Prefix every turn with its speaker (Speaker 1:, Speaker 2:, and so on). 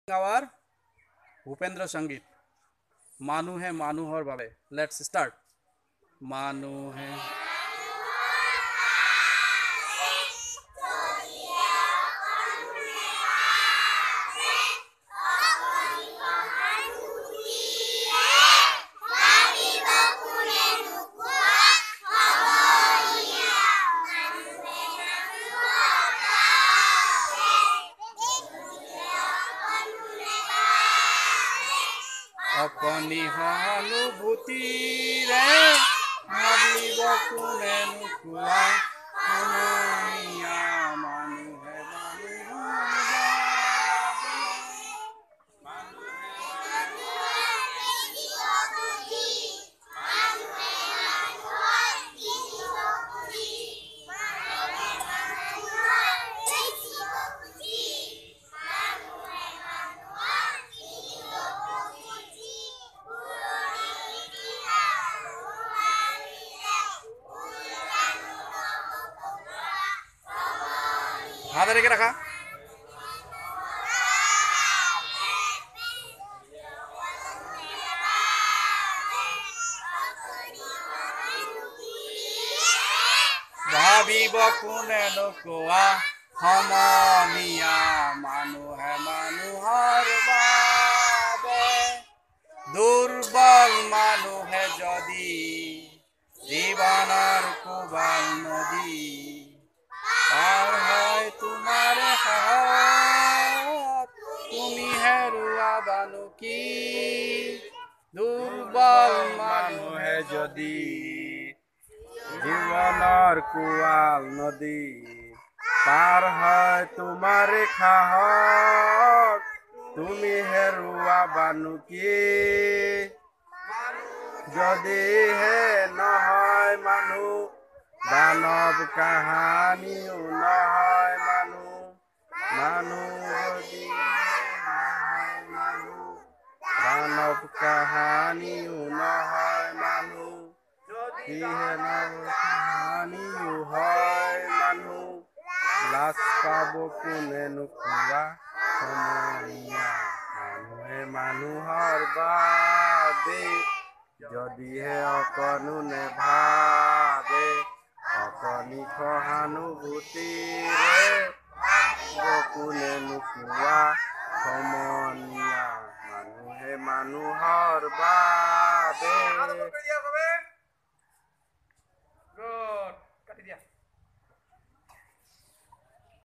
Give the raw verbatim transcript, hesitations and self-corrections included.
Speaker 1: our Bhupendra Sangit. Manuhe Manuhar Babe. Let's start. Manuhe. अपनी अनुभूति रे भाविब कोने नुकुआ मनैया मानुहे हाथ लेके रखा भाविब कोने नुकुआ हमनिया मानुहे मानुहर बाबे दुर्बल मानुहे जदि जीवनर कोबाल नदी पार है तुम्हारे हाथ तुमी हेरुआ बानुकी दुर्बल मानुहे जदि जीवनर कुआल नदी पार है तुम्हारे खाहत तुमी हेरुआ बानुकी जदि हे নহয় मानु दानव कहानी নহয় मानु मानु जदि मानु दानव कहानी নহয় मानु जदि कहानी হয় मानु लाज पाब कोने नुकुआ समनिया मानुहे मानुहर बाबे যদিহে অকণো নেভাবে অকণি সহানুভূতিৰে কোনে নুকুৱা সমনীয়া মানুহে মানুহৰ বাবে